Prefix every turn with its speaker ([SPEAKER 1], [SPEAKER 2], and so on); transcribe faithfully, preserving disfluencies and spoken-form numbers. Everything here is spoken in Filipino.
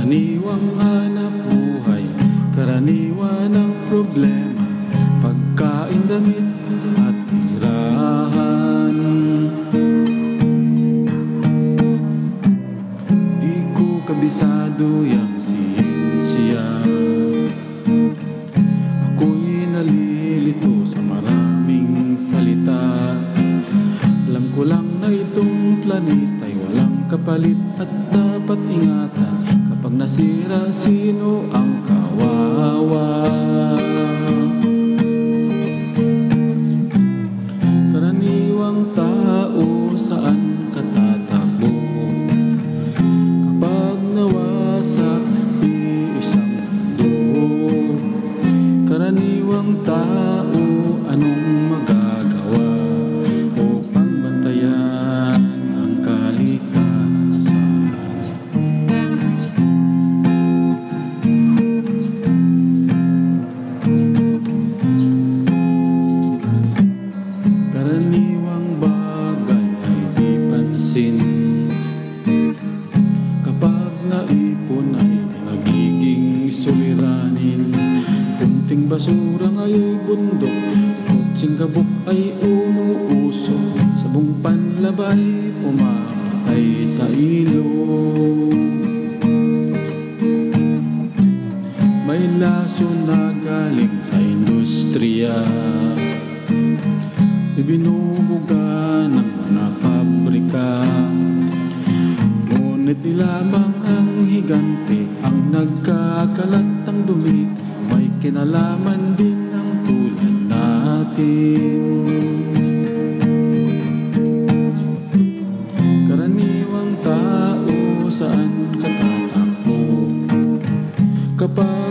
[SPEAKER 1] Karaniwang hanap buhay, karaniwan ang problema, pagkain, damit at tirahan. Di ko kabisado yang siyensya, ako'y nalilito sa maraming salita. Alam ko lang na itong planeta'y walang kapalit at dapat ingatan. Kapag nasira, sino ang kawawa? Karaniwang tao, saan ka tatakbo? Kapag nawasak isang mundo, karaniwang tao, anong magagawa upang bantayan ang kalikasan? Karaniwang bagay ay di pansin, kapag naipon ay nagiging suliranin. Kunting basura ngayon'y bundok, kutsing kabuk ay umuuso, sabong panlabay pumamatay sa ilog. May laso na galing sa industriya, ibinubuga ng mga pabrika. Ngunit di lamang ang higante ang nagkakalat ng dumi, may kinalaman din ang tulad natin. Karaniwang tao, saan ka tatakbo? Kapag